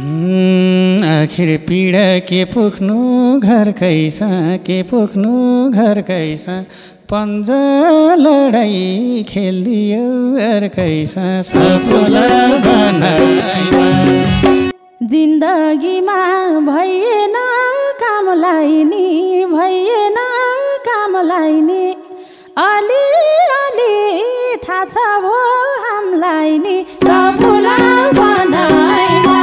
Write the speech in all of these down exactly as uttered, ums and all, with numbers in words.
आखिर पीडा के पुग्नु घर कैसा के पुग्नु घर कैसा पन्जा लडाई खेलियो घर कैसा सफल बनाइमा जिन्दगीमा भएन कामलाई नि भएन कामलाई नि अलि अलि थाहा छ भो हामीलाई नि सफल बनाइमा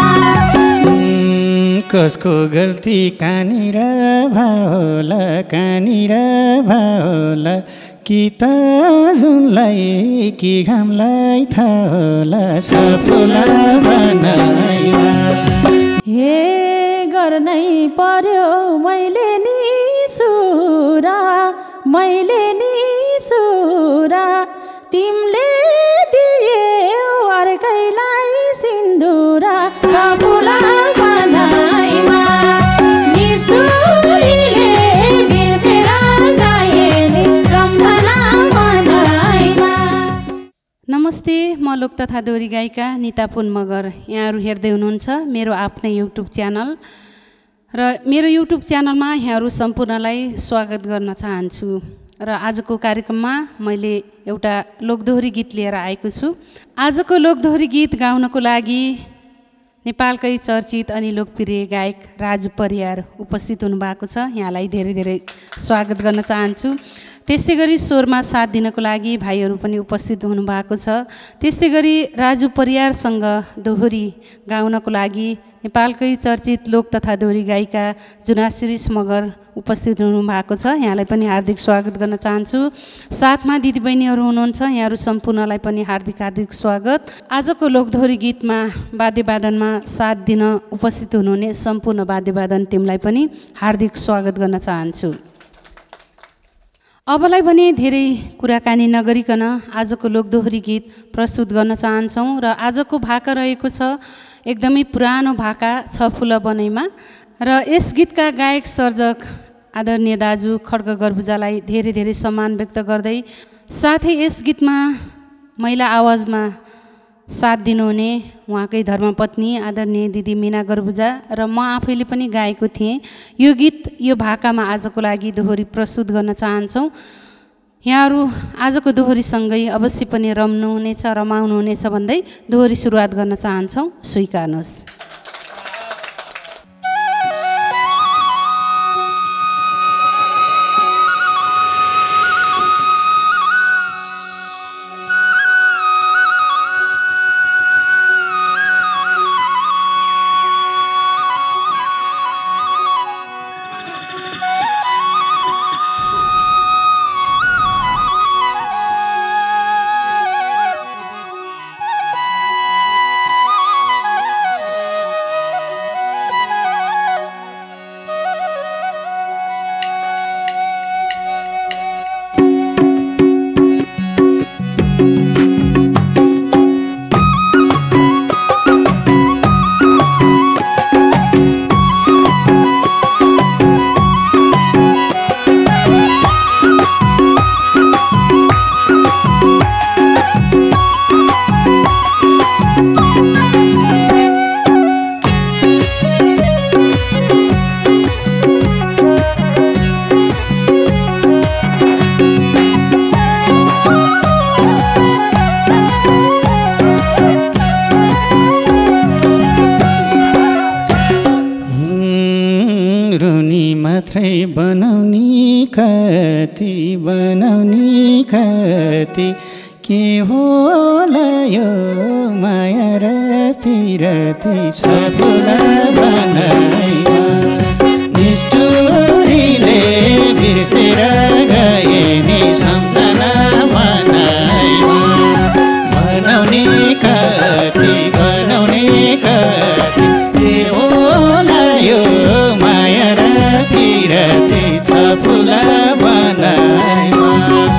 कसको गल्ती कहाँनिर भाहोला कहाँनिर भाहोला कि त जुनलाई कि घामलाई थाहा होला सफल बनाइमा हे गर्नै पर्यो मैले नि सुरा मैले नि सुरा तिमीले दिए अर्कैलाई सिन्दुरा सफल बनाइमा निष्ठुरीले बिर्सेर गए नि सम्झना बनाइमा। नमस्ते, म लोक तथा दोहोरी गायिका निता पुन मगर। यहाँहरू हेर्दै हुनुहुन्छ मेरो आफ्नै युट्युब च्यानल र मेरो युट्युब च्यानलमा यहाँहरू सम्पूर्णलाई स्वागत गर्न चाहन्छु। र आजको कार्यक्रममा मैले एउटा लोकदोहोरी गीत लिएर आएको छु। आजको लोकदोहोरी गीत गाउनको लागि नेपालकै चर्चित अनि लोकप्रिय गायक राजु परियार उपस्थित हुनुभएको छ। यहाँलाई धेरै धेरै स्वागत गर्न चाहन्छु। त्यस्तै गरी स्वरमा साथ दिनको लागि भाइहरू पनि उपस्थित हुनुभएको छ। त्यस्तै गरी राजु परियारसँग दोहोरी गाउनको लागि नेपालकै चर्चित लोक तथा दोहोरी गायिका जुनासिरिस मगर उपस्थित हुनुभएको छ। यहाँलाई पनि हार्दिक स्वागत गर्न चाहन्छु। साथमा दिदीबहिनीहरू हुनुहुन्छ, यहाँहरू सम्पूर्णलाई पनि हार्दिक हार्दिक स्वागत। आजको लोकदोहोरी गीतमा वाद्यवादनमा साथ दिन उपस्थित हुनुहुने सम्पूर्ण वाद्यवादन टिमलाई पनि हार्दिक स्वागत गर्न चाहन्छु। अबलाई भने धेरै कुराकानी नगरिकन आजको लोकदोहोरी गीत प्रस्तुत गर्न चाहन्छौँ। र आजको भाका रहेको छ एकदमै पुरानो भाका छ फुल बनैमा। र यस गीतका गायक सर्जक आदरणीय दाजु खड्ग गर्बुजालाई धेरै धेरै सम्मान व्यक्त गर्दै साथै यस गीतमा महिला आवाजमा साथ दिनुहुने उहाँकै धर्मपत्नी आदरणीय दिदी मिना गर्बुजा र म आफैले पनि गाएको थिएँ। यो गीत यो भाकामा आजको लागि दोहोरी प्रस्तुत गर्न चाहन्छौँ। यहाँहरू आजको दोहोरीसँगै अवश्य पनि रम्नुहुनेछ रमाउनुहुनेछ भन्दै दोहोरी सुरुवात गर्न चाहन्छौँ। स्वीकार्नुहोस्। बनाउने कति बनाउने कति के होला यो माया र पिरती सफल बनाइमा निष्ठुरीले बिर्सेर गए नि सम्झना बनाइमा बनाउने कति बनाउने कति के होला यो माया र पिरती सफल बनाइमा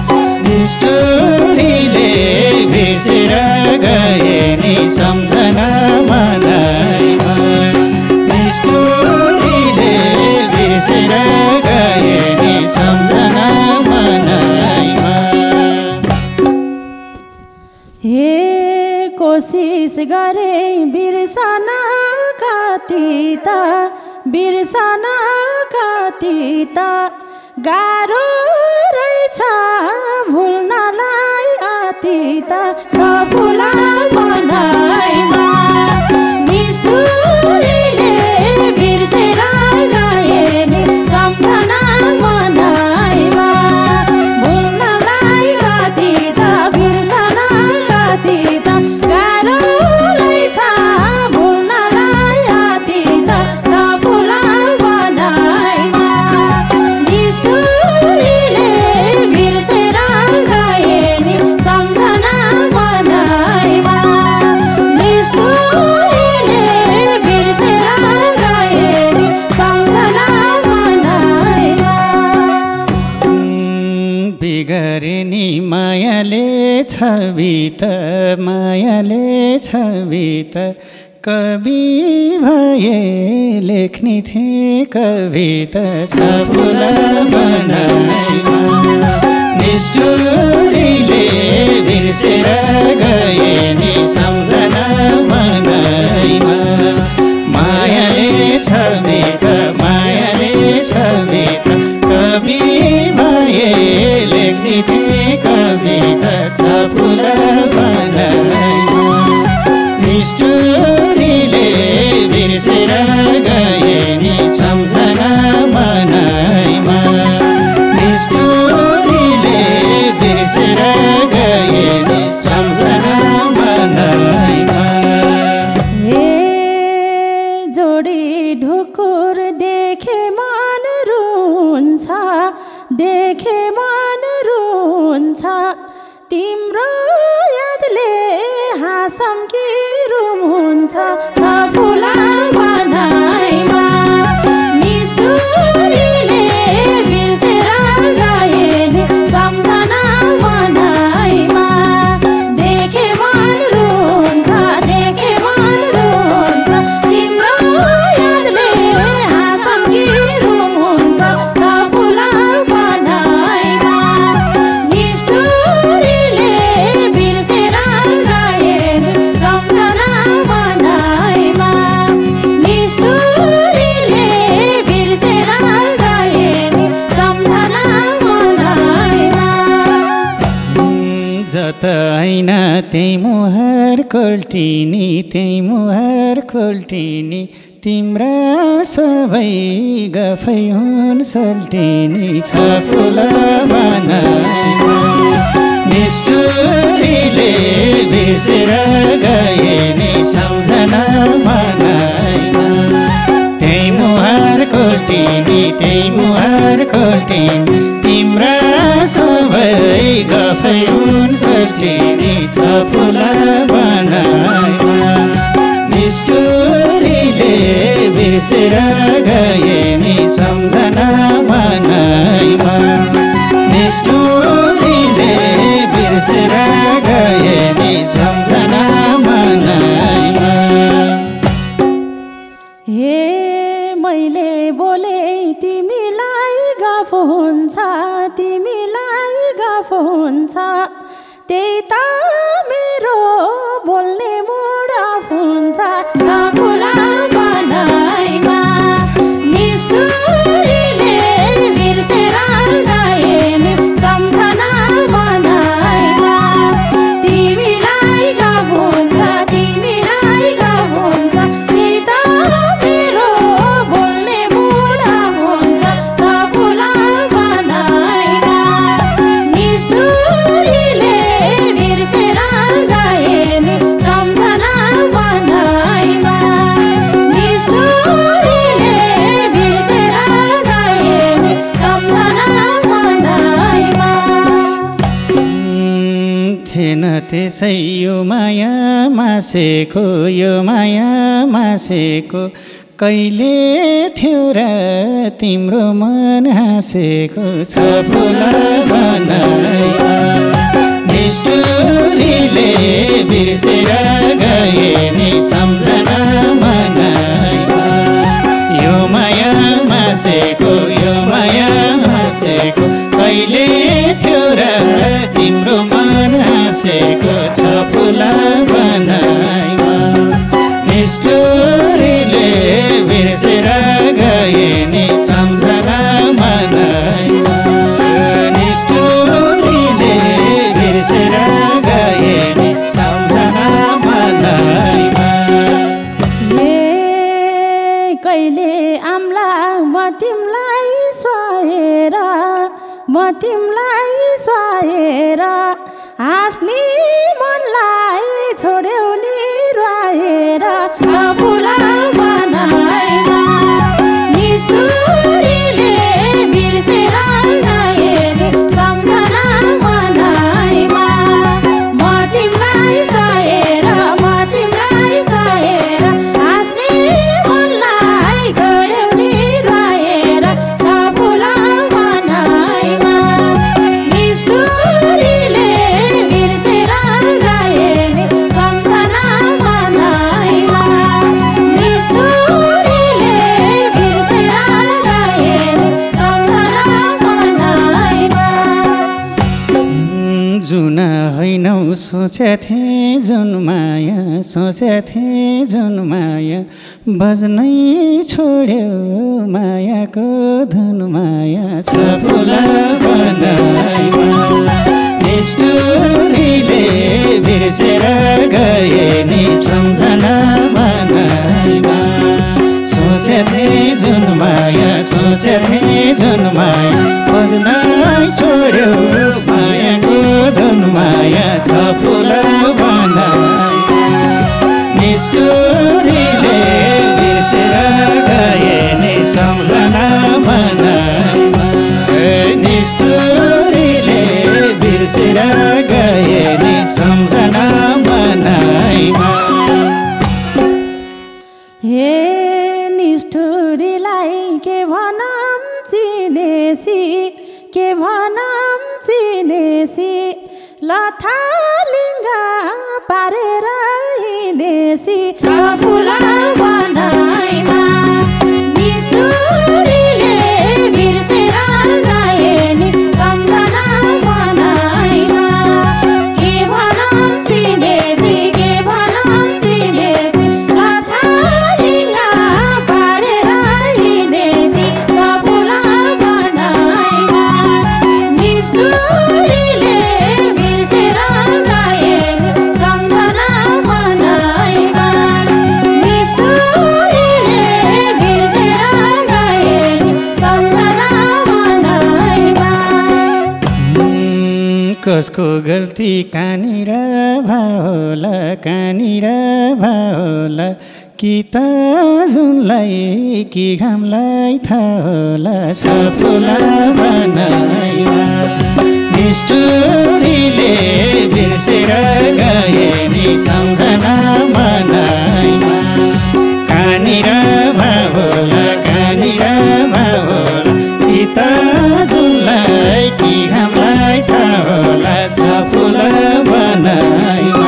निष्ठुरीले बिर्सेर गए नि सम्झना बनाइमा निष्ठुरीले बिर्सेर गए नि सम्झना कति त बिर्सन कति त गाह्रो रहेछ भुल्नलाई अतीत सफुला मनैमा निष्ठुरीले बिर्सेर गए नि सम्झना मनैमा भुल्नलाई अतीत बिर्सन अतीत गाह्रो रहेछ भुल्नलाई अतीत सफुला मनैमा निष्ठुरीले बिर्सेर गए नि सम्झना मनैमा निष्ठुरीले बिर्सेर गए नि सम्झना मनैमा बिगर्नी मायाले छवि त मायाले छवि त कवि भए लेख्ने थिए कविता सफुला बनाइमा निष्ठुरीले बिर्सेर गए नि सम्झना मनैमा मायाले छवि त मायाले छवि त कवि भए लेख्ने थिए कविता सफुला बनाइमा निष्ठुरीले बिर्सेर गए नि सम्झना मनैमा निष्ठुरीले बिर्सेर गए नि सम्झना मनैमा ए जोडी ढुकुर देखे मन रुन्छ देखे मन रुन्छ तिम्रो यादले हाँसम कि रुम हुन्छ सफुला मनैमा निष्ठुरीले बिर्सेर गए नि सम्झना मनैमा देखे मन रुन्छ देखे मन रुन्छ तिम्रो यादले हाँसम कि रुम हुन्छ सफुला मनैमा निष्ठुरीले बिर्सेर गए नि सम्झना मनैमा निष्ठुरीले बिर्सेर गए नि सम्झना मनैमा जत ऐन त्यही मुहार कोल्टिनी त्यही मुहार कोल्टिनी तिम्रा सबै गफै हुन् सल्टिनी सफुला मनैमा निष्ठुरीले बिर्सेर गए नि सम्झना मनैमा त्यही मुहार कोल्टिनी त्यही मुहार कोल्टिनी तिम्रा सबै गफै हुन् सल्टिनी सफुला मनैमा निष्ठुरीले बिर्सेर गए नि सम्झना मनैमा निष्ठुरीले बिर्सेर गए नि सम्झना मनैमा हे मैले बोले तिमीलाई गफ हुन्छ तिमीलाई गफ हुन्छ त्यही त मेरो बोल्ने मुड अफ हुन्छ सफुला मनैमा निष्ठुरीले बिर्सेर गए नि सम्झना मनैमा तिमीलाई गफ हुन्छ तिमीलाई गफ हुन्छ त्यही त मेरो बोल्ने मुड अफ हुन्छ सफुला मनैमा निष्ठुरीले बिर्सेर गए नि सम्झना मनैमा निष्ठुरीले बिर्सेर गए नि सम्झना मनैमा थिएन त्यसै यो माया मासेको यो माया मासेको कहिले थियो र तिम्रो मन हाँसेको सफुला मनैमा निष्ठुरीले बिर्सेर गए नि सम्झना मनैमा यो माया मासेको यो माया मासेको कहिले थियो र तिम्रो मन हाँसेको सफुला मनैमा निष्ठुरीले कहिले आम्ला म तिमलाई सुहाएर म तिमलाई सुहाएर हाँस्ने मनलाई छोड्यौ नि रुवाएर सफुला बनाइमा निष्ठुरीले बिर्सेर गए नि सम्झना बनाइमा म तिमलाई सुहाएर म तिमलाई सुहाएर हाँस्ने मनलाई छोड्यौ नि रुवाएर सफुला बनाइमा निष्ठुरीले बिर्सेर गए नि सम्झना बनाइमा निष्ठुरीले बिर्सेर गए नि सम्झना बनाइमा जुन होइनौ सोचेथे जुन माया सोचेथे जुन माया बज्नै छोड्यो मायाको धुन माया सफुला बनाइमा निष्ठुरीले बिर्सेर गए नि सम्झना बनाइमा सोचेथे जुन माया सोचेथे जुन माया बज्नै छोड्यो मायाको धुन माया सफुला बनाइमा निष्ठुरीले बिर्सेर गए नि सम्झना बनाइमा निष्ठुरीले बिर्सेर गए नि सम्झना बनाइमा हे निष्ठुरीलाई के भनम चिनेसी के भनम चिनेसी लथालिङ्ग पारेर हिँडेसी सफुला बनाइमा निष्ठुरीले बिर्सेर गए नि सम्झना बनाइमा के भनम चिनेसी के भनम चिनेसी लथालिङ्ग पारेर हिँडेसी सफुला बनाइमा निष्ठुरीले बिर्सेर गए नि सम्झना बनाइमा निष्ठुरीले बिर्सेर गए नि सम्झना बनाइमा कसको गल्ती कहाँनिर भाहोला कहाँनिर भाहोला कि त जुनलाई कि घामलाई थाहा होला सफुला बनाइमा निष्ठुरीले बिर्सेर गए नि सम्झना बनाइमा कहाँनिर भाहोला कहाँनिर भाहोला कि त जुनलाई कि घामलाई थाहा होला सफुला बनाइमा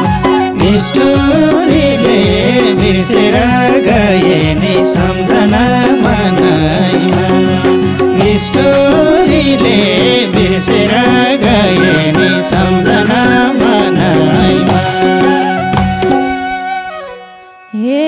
निष्ठुरीले बिर्सेर गए नि सम्झना बनाइमा निष्ठुरीले बिर्सेर गए नि सम्झना बनाइमा हे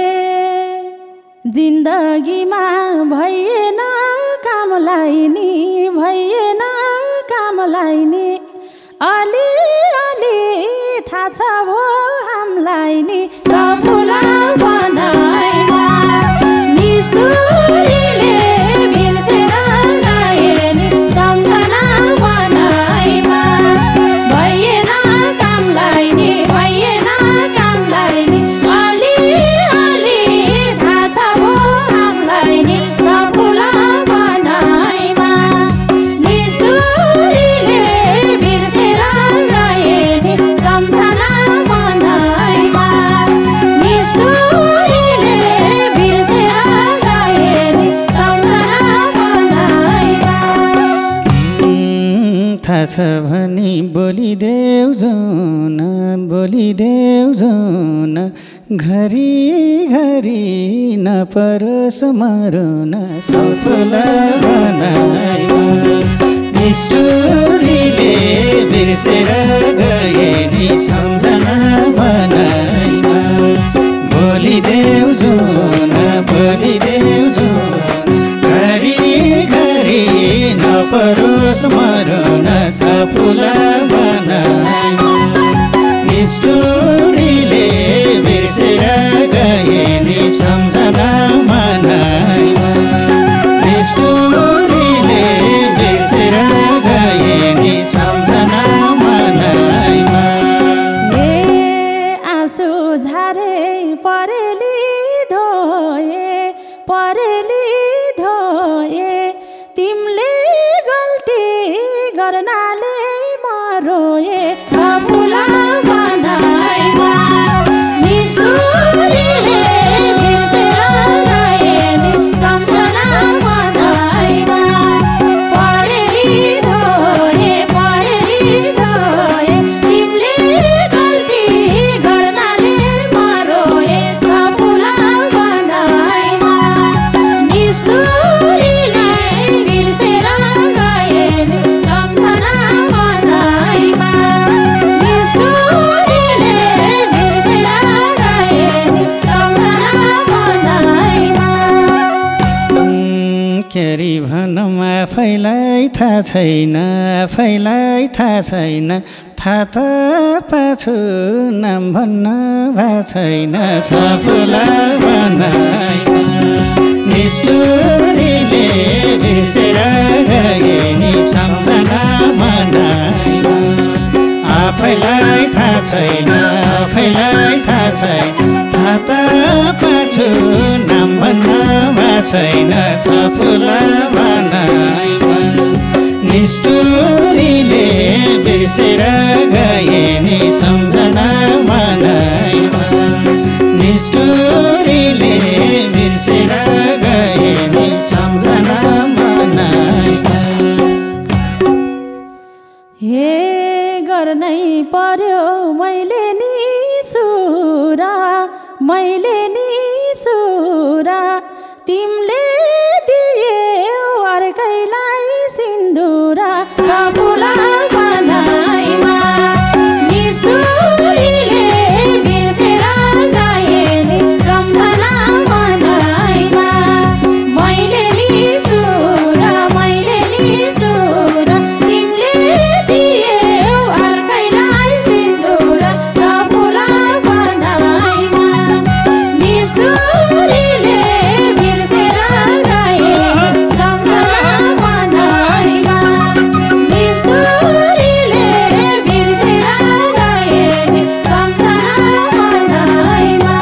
जिन्दगीमा भइएन कामलाई नि भइएन कामलाई नि अलि अलि थाहा छ भो हामीलाई नि सफुला बनाइमा निष्ठुरीले बिर्सेर गए नि सम्झना बनाइमा भइएन कामलाई नि भइएन कामलाई नि अलि अलि थाहा छ भो हामीलाई नि सफुला बनाइमा निष्ठुरीले बिर्सेर गए नि सम्झना बनाइमा निष्ठुरीले बिर्सेर गए नि सम्झना बनाइमा थाहा छ भनी बोलिदेऊ जुन बोलिदेऊ जुन घरी घरी नपरोस् मरुन सफुला बनाइमा निष्ठुरीले बिर्सेर गए नि सम्झना बनाइमा बोलिदेऊ जुन बोलिदेऊ जुन घरी घरी नपरोस् मरुन सफुला बनाइमा निष्ठुरीले बिर्सेर गए नि सम्झना परेली धोए तिमीले गल्ती गर्नाले मरोए सफुला बनाइमा निष्ठुरीले बिर्सेर गए नि सम्झना बनाइमा परेली धोए परेली धोए तिमीले गल्ती गर्नाले मरोए सफुला बनाइमा निष्ठुरीले बिर्सेर गए नि सम्झना बनाइमा निष्ठुरीले बिर्सेर गए नि सम्झना बनाइमा केरी भनौँ आफैलाई थाहा छैन आफैलाई थाहा छैन थाहा त पाछु नाम भन्न भएको छैन सफुला बनाइमा निष्ठुरीले बिर्सेर गए नि सम्झना बनाइमा आफैलाई थाहा छैन आफैलाई थाहा छैन थाहा त पाछु नाम भन्न भएको छैन सफुला बनाइमा निष्ठुरीले बिर्सेर गए नि सम्झना बनाइमा निष्ठुरीले बिर्सेर गए नि सम्झना बनाइमा हे गर्नै पर्यो मैले नि सुरा मैले नि सुरा तिमीले दियौ अर्कैलाई सिन्दुरा सफुला बनाइमा निष्ठुरीले बिर्सेर गए नि सम्झना बनाइमा मैले नि सुरा मैले नि सुरा तिमीले दियौ अर्कैलाई सिन्दुरा सफुला बनाइमा निष्ठुरीले बिर्सेर गए सम्झना बनाइमा निष्ठुरीले बिर्सेर गए नि सम्झना बनाइमा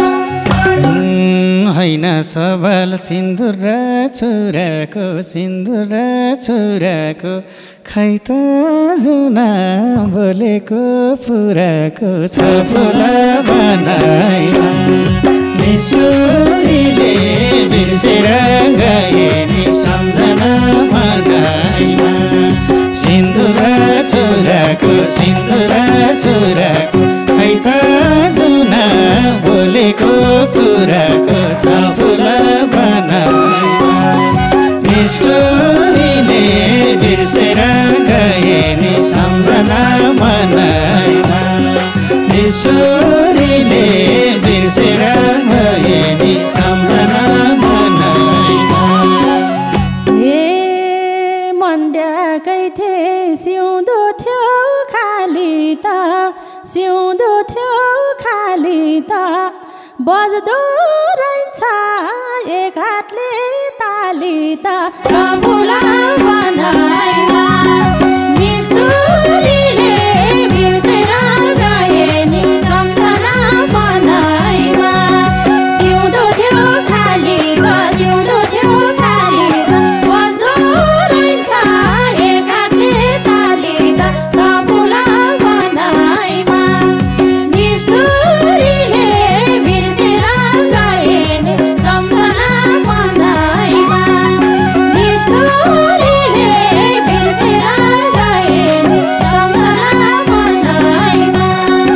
होइन सबल सिन्दुर र चुराको सिन्दुर र चुराको खै त जुना बोलेको पुराको सफुला बनाइमा निष्ठुरीले बिर्सेर गए नि सम्झना बनाइमा सिन्दुर र चुराको सिन्दुर र चुराको खै त जुना बोलेको पुराको सफुला बनाइमा निष्ठुरीले बिर्सेर गए नि सम्झना बनाइमा निष्ठुरीले बिर्सेर गए नि सम्झना बनाइमा ए मन्ड्याकै थिए सिउँदो थियो खाली त सिउँदो थियो खाली त बज्दो रहन्छ एक हातले ताली त सफुला बनाइमा निष्ठुरीले बिर्सेर गए नि सम्झना बनाइमा सिउँदो थियो खाली त सिउँदो थियो खाली त बज्दो रहन्छ एक हातले ताली त सफुला बनाइमा निष्ठुरीले बिर्सेर गए नि सम्झना बनाइमा निष्ठुरीले बिर्सेर गए नि सम्झना बनाइमा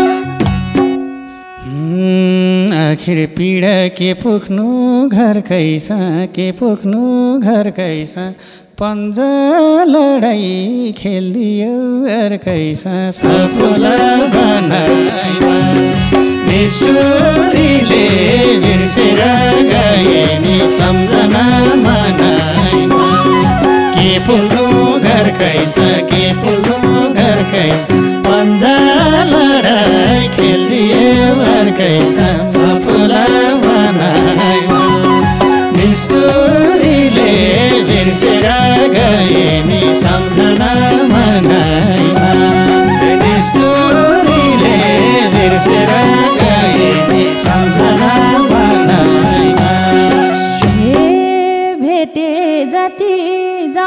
आखिर पीडा के पुग्नु घर कैसा के पुग्नु घर कैसा पन्जा लडाई खेलिदियो अर्कैसा सफुला बनाइमा निष्ठुरीले बिर्सेर गए नि सम्झना बनाइमा के पुग्नु घर कैसा के पुग्नु घर कैसा पन्जा लडाई खेलिदियो अर्कैसा सफुला बनाइमा निष्ठुरीले बिर्सेर गए नि सम्झना बनाइमा निष्ठुरीले बिर्सेर गए नि सम्झना बनाइमा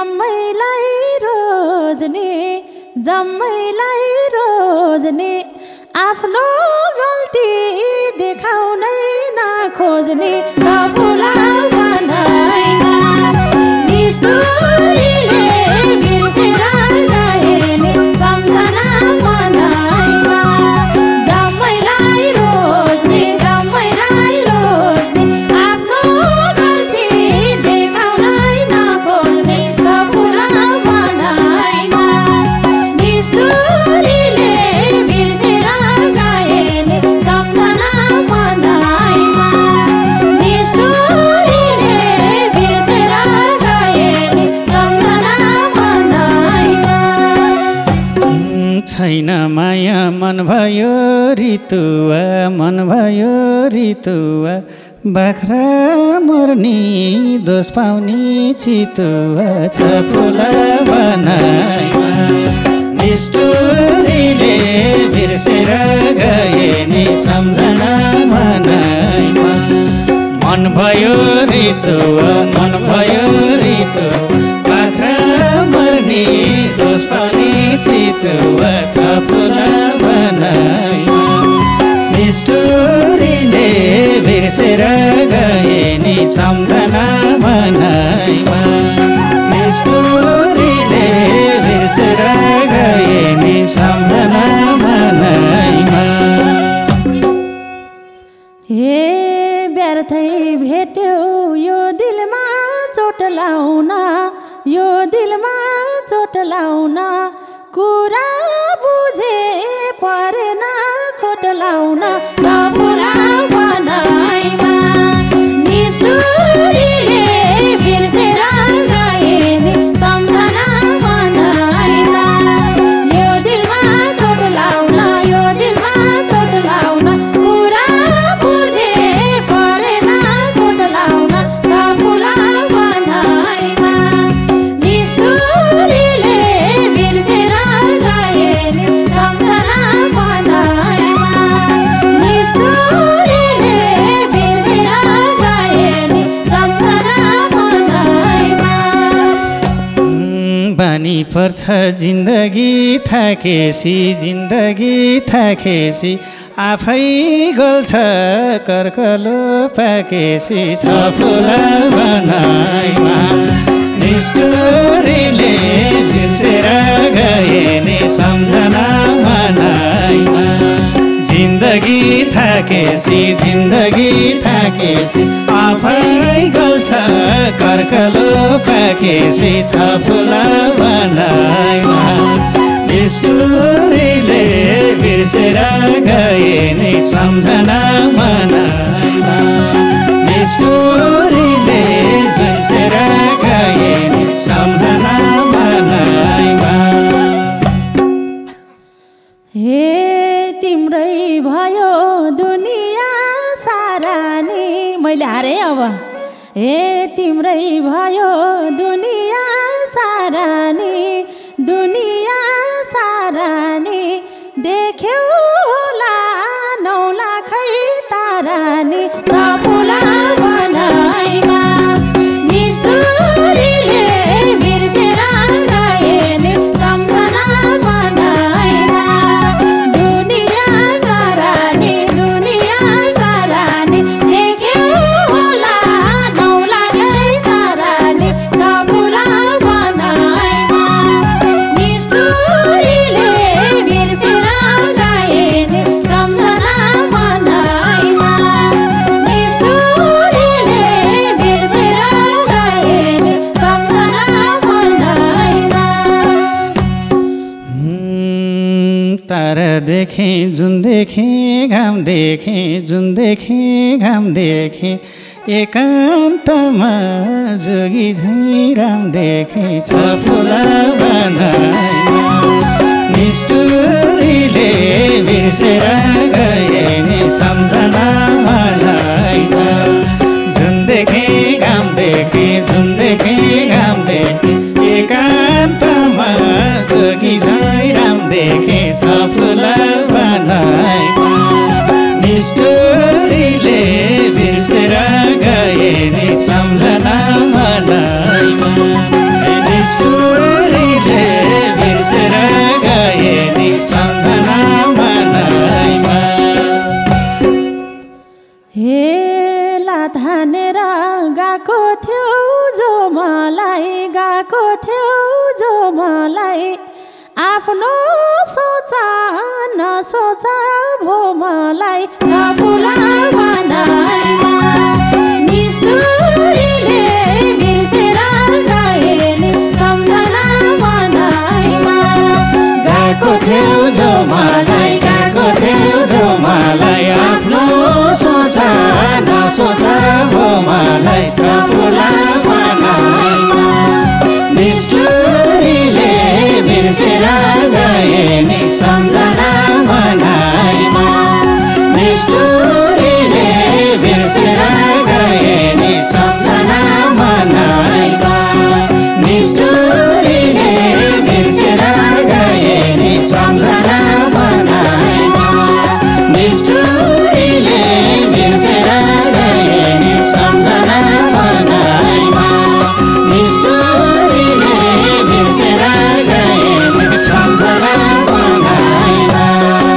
जम्मैलाई रोज्ने जम्मैलाई रोज्ने आफ्नो गल्ती देखाउनै नखोज्ने सफुला बनाइमा निष्ठुरीले बिर्सेर गएले सम्झना बनाइमा जम्मैलाई रोज्ने जम्मैलाई रोज्ने आफ्नो गल्ती देखाउनै नखोज्ने सफुला बनाइमा निष्ठुरीले बिर्सेर गएले सम्झना बनाइमा निष्ठुरीले बिर्सेर गएले सम्झना बनाइमा छैन माया मन भयो ऋतुवा मन भयो ऋतुवा बाख्रा मर्नी दोष पाउने चितुवा सफुला बनाइमा निष्ठुरीले बिर्सेर गए नि सम्झना मनाइमा मन भयो ऋतुवा मन भयो ऋतु बाख्रा मर्नी दोष पाउने चितुवा सफुला बनाइमा निष्ठुरीले बिर्सेर गए नि सम्झना मनाइमा निष्ठुरीले बिर्सेर गए नि सम्झना मनाइमा हे व्यर्थै भेट्यौ यो दिलमा चोट लाउन यो दिलमा चोट लाउन कुरा बुझे परेन खोट लाउन सफुला बनाइमा निष्ठुरीले बिर्सेर गए नि सम्झना बनाइमा यो दिलमा चोट लाउन यो दिलमा चोट लाउन कुरा बुझे परेन खोट लाउन सफुला बनाइमा निष्ठुरीले बिर्सेर गए नि सम्झना बनाइमा निष्ठुरीले बिर्सेर गए नि सम्झना बनाइमा बानी पर्छ जिन्दगी थाकेसी जिन्दगी थाकेसी आफै गल्छ कर्कलो पाकेसी सफुला बनाइमा निष्ठुरीले बिर्सेर गए नि सम्झना मनाइमा जिन्दगी थाकेसी जिन्दगी थाकेसी आफै गल्छ कर्कलो पाकेसी सफुला बनाइमा निष्ठुरीले बिर्सेर गए नि सम्झना मनाइमा निष्ठुरीले बिर्सेर गए नि सम्झना मनाइमा हे तिम्रै भयो दुनियाँ सारा नि मैले हारेँ अब हे तिम्रै भयो दुनियाँ सारा नि दुनियाँ सारा नि देख्यौ होला नौ लाखै तारा नि सफुला बनाइमा निष्ठुरीले बिर्सेर गए नि सम्झना बनाइमा दुनियाँ सारा नि दुनियाँ सारा नि देख्यौ होला नौ लाखै तारा नि सफुला बनाइमा निष्ठुरीले बिर्सेर गए नि सम्झना बनाइमा निष्ठुरीले बिर्सेर गए नि सम्झना बनाइमा तारा देखे जुन देखे घाम देखे जुन देखे घाम देखे एकान्तमा जोगी झैँ राम देखे सफुला बनाइमा निष्ठुरीले बिर्सेर गए नि सम्झना मनाइमा जुन देखे घाम देखे जुन देखे घाम देखे एकान्तमा जोगी झैँ राम देखे सफुला बनाइमा निष्ठुरीले बिर्सेर गए नि सम्झना मनाइमा गएको थियो जो मलाई गएको थियो जो मलाई आफ्नो सोचा नसोचा भो मलाई सफुला बनाइमा निष्ठुरीले बिर्सेर गएले सम्झना बनाइमा गएको थियो जो मलाई गएको थियो जो मलाई आफ्नो सोचा नसोचा भो मलाई सफुला बनाइमा निष्ठुरीले बिर्सेर गए नि सम्झना बनाइमा निष्ठुरीले बिर्सेर गए नि सम्झना बनाइमा निष्ठुरीले बिर्सेर गए नि सम्झना बनाइमा निष्ठुरीले बिर्सेर गए नि सम्झना बनाइमा निष्ठुरीले बिर्सेर गए नि सम्झना बनाइमा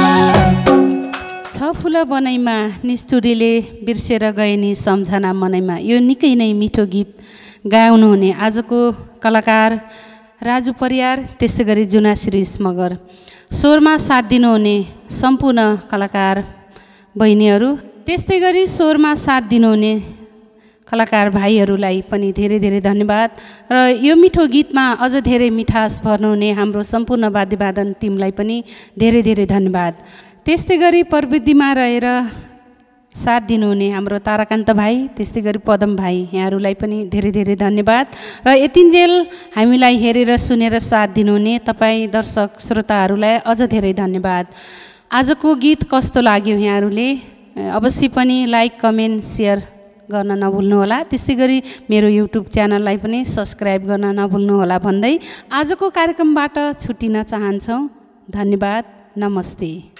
छ फुल बनाइमा निष्ठुरीले बिर्सेर गए नि सम्झना मनाइमा। यो निकै नै मिठो गीत गाउनुहुने आजको कलाकार राजु परियार, त्यस्तै गरी जुना शिरिष मगर, स्वरमा साथ दिनुहुने सम्पूर्ण कलाकार बहिनीहरू, त्यस्तै गरी स्वरमा साथ दिनुहुने कलाकार भाइहरूलाई पनि धेरै धेरै धन्यवाद। र यो मिठो गीतमा अझ धेरै मिठास भर्नुहुने हाम्रो सम्पूर्ण वाद्यवादन टिमलाई पनि धेरै धेरै धन्यवाद। त्यस्तै गरी प्रविधिमा रहेर साथ दिनुहुने हाम्रो ताराकान्त भाइ, त्यस्तै गरी पदम भाइ, यहाँहरूलाई पनि धेरै धेरै धन्यवाद। र यतिन्जेल हामीलाई हेरेर सुनेर साथ दिनुहुने तपाईँ दर्शक श्रोताहरूलाई अझ धेरै धन्यवाद। आजको गीत कस्तो लाग्यो यहाँहरूले अवश्य पनि लाइक कमेन्ट सेयर गर्न नभुल्नुहोला। त्यस्तै गरी मेरो युट्युब च्यानललाई पनि सब्सक्राइब गर्न नभुल्नुहोला भन्दै आजको कार्यक्रमबाट छुट्टिन चाहन्छौँ। धन्यवाद, नमस्ते।